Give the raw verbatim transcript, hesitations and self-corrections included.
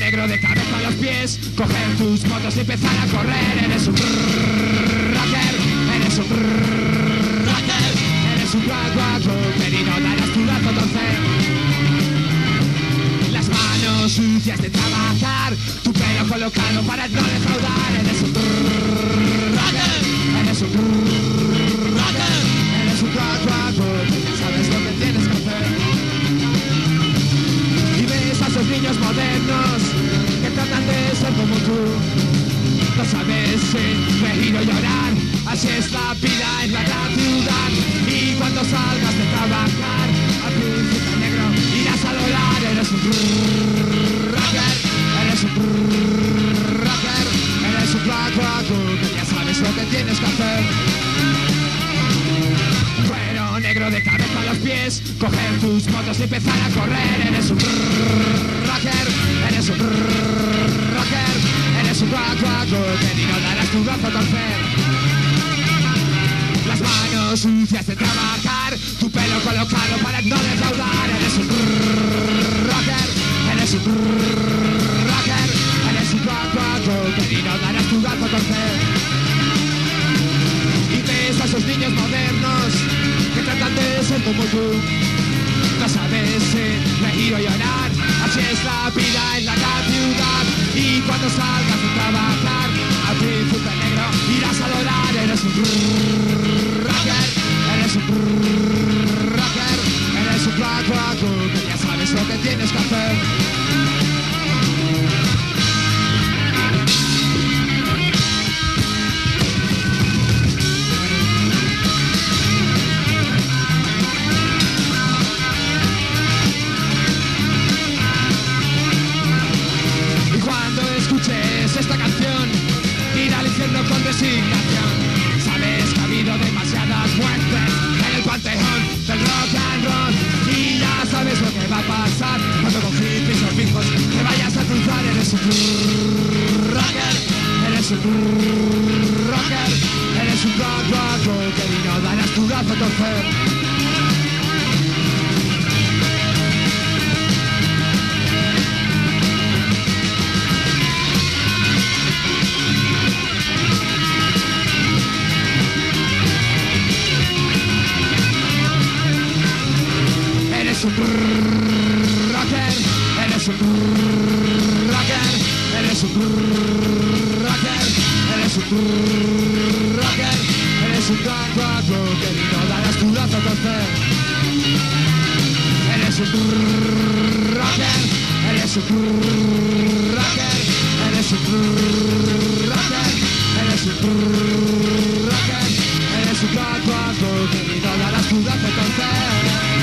negro de cabeza a los pies, coger tus motos y empezar a correr. Eres un rocker, eres un rocker, eres un rock rocker y no darás tu brazo a torcer. Las manos sucias de trabajar, tu pelo colocado para no defraudar. Eres un rocker, eres un rocker, eres un rock rocker, ya sabes lo que tienes que hacer. A esos niños modernos que tratan de ser como tú. No sabes si reír o llorar, así es la vida en la gran ciudad. Y cuando salgas de trabajar, al príncipe negro irás a adorar. Eres un rocker, eres un rocker, eres un rock rocker, que ya sabes lo que tienes que hacer. Cuero negro de cabeza a los pies, coger tus motos y empezar a correr. Eres un rocker, eres un rocker, eres un rock rocker, y no darás tu brazo a torcer. Las manos sucias de trabajar, tu pelo colocado para no defraudar. Eres un rocker, eres un rocker, eres un rock rocker, y no darás tu brazo a torcer. Y ves a esos niños modernos que tratan de ser como tú. No sabes si reír o llorar, así es la vida en la gran ciudad. Y cuando salgas de trabajar, al príncipe negro irás a adorar. Eres un rocker, eres un rocker, eres un rock rocker, que ya sabes lo que tienes que hacer. Esta canción, ir al infierno con resignación. Sabes que ha habido demasiadas muertes en el panteón del rock and roll, y ya sabes lo que va a pasar cuando con hippies o pijos te vayas a cruzar. Eres un rocker, eres un rocker, eres un rock rocker, y no darás tu brazo a torcer. Eres un rocker, eres un rocker, eres un rocker, eres un rocker, eres un rock rocker, y no darás tu brazo a torcer. Eres un rocker, eres un rocker, eres un rocker, eres un rocker, eres un rock rocker, y no darás tu brazo a torcer.